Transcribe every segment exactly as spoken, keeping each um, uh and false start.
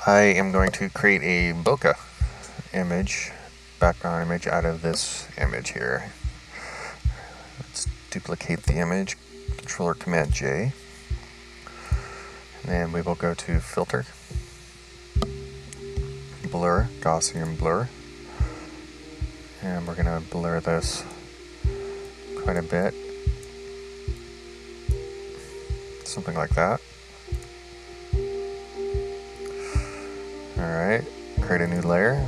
I am going to create a bokeh image, background image out of this image here. Let's duplicate the image, Controller Command J, and then we will go to Filter, Blur, Gaussian Blur, and we're going to blur this quite a bit, something like that. Alright, create a new layer,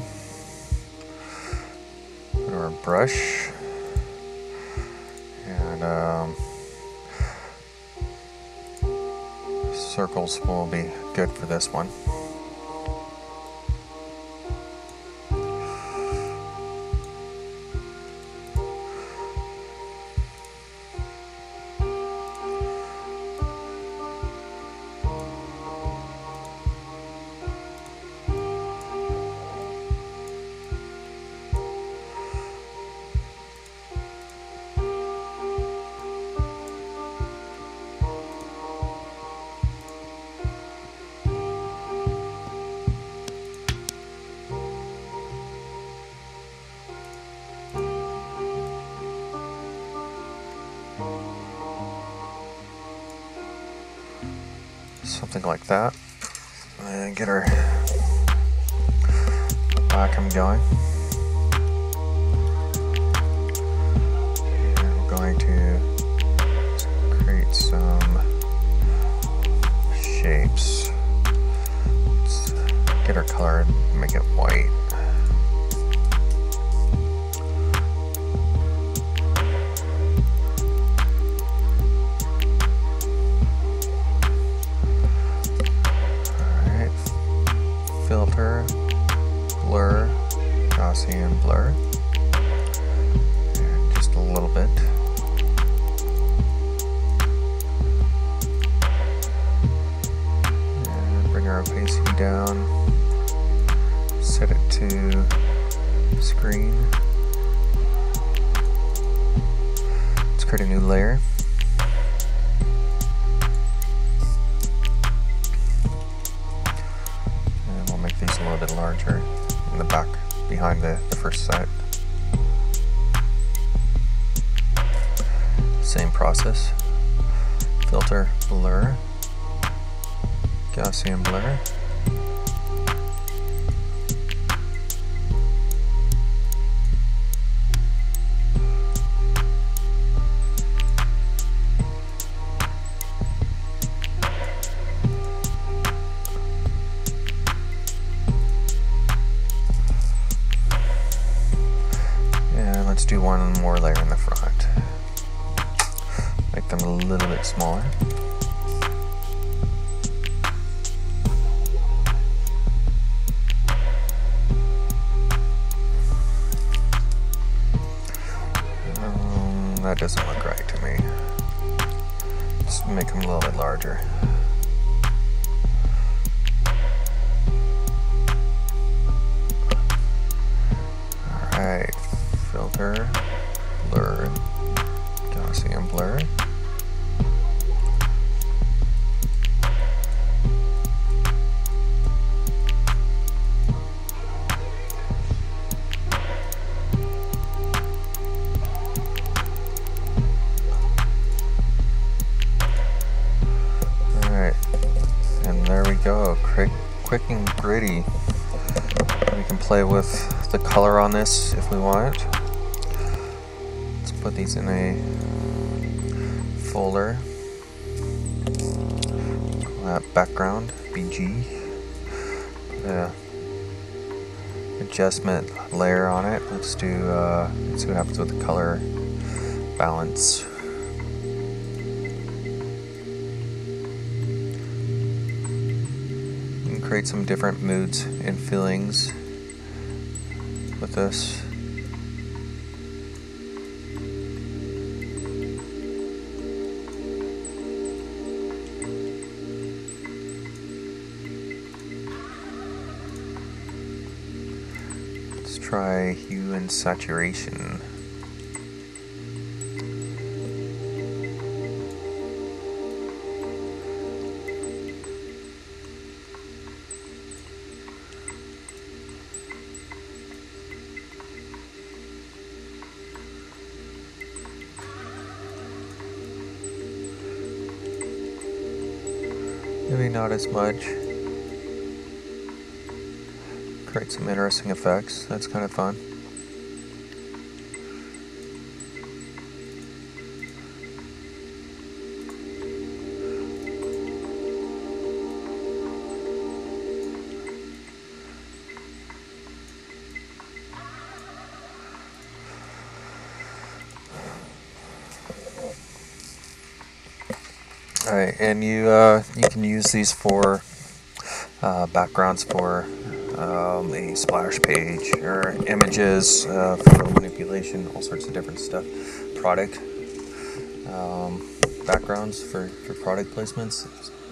go to our brush, and um, circles will be good for this one. Something like that, and get our Wacom going. And we're going to create some shapes. Let's get our color and make it white. Filter, Blur, Gaussian Blur, and just a little bit. And bring our opacity down, set it to screen. Let's create a new layer. These a little bit larger in the back behind the, the first set. Same process. Filter, Blur, Gaussian Blur. Let's do one more layer in the front. Make them a little bit smaller. Um, that doesn't look right to me. Just make them a little bit larger. Alright. Filter, Blur, Gaussian Blur. Alright, and there we go, quick, quick and gritty. We can play with the color on this if we want. Put these in a folder. Call that background, B G. Put a adjustment layer on it. Let's do, uh, let's see what happens with the color balance. You can create some different moods and feelings with this. Let's try hue and saturation. not as much. Create some interesting effects. That's kind of fun. Alright, and you uh, you can use these for uh, backgrounds for um, a splash page or images uh, for manipulation, all sorts of different stuff. Product um, backgrounds for, for product placements.